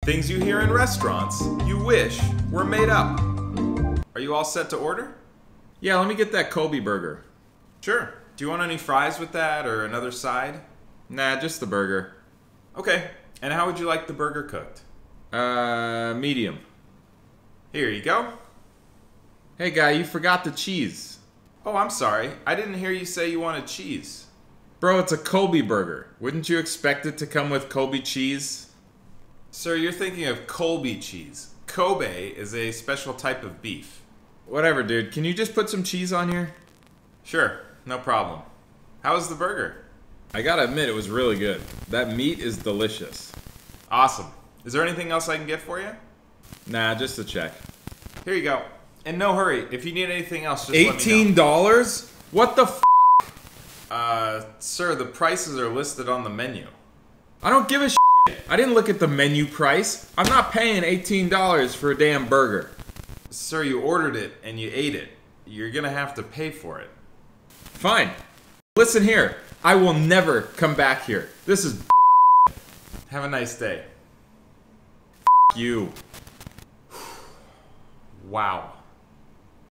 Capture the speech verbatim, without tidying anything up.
Things you hear in restaurants you wish were made up. Are you all set to order? Yeah, let me get that Kobe burger. Sure. Do you want any fries with that or another side? Nah, just the burger. Okay. And how would you like the burger cooked? Uh, medium. Here you go. Hey guy, you forgot the cheese. Oh, I'm sorry. I didn't hear you say you wanted cheese. Bro, it's a Kobe burger. Wouldn't you expect it to come with Kobe cheese? Sir, you're thinking of Colby cheese. Kobe is a special type of beef. Whatever, dude. Can you just put some cheese on here? Sure, no problem. How was the burger? I gotta admit, it was really good. That meat is delicious. Awesome. Is there anything else I can get for you? Nah, just a check. Here you go. And no hurry. If you need anything else, just eighteen dollars? What the f***? Uh, sir, the prices are listed on the menu. I don't give a shit. I didn't look at the menu price. I'm not paying eighteen dollars for a damn burger. Sir, you ordered it and you ate it. You're gonna have to pay for it. Fine. Listen here. I will never come back here. This is bullshit. Have a nice day. F*** you. Wow.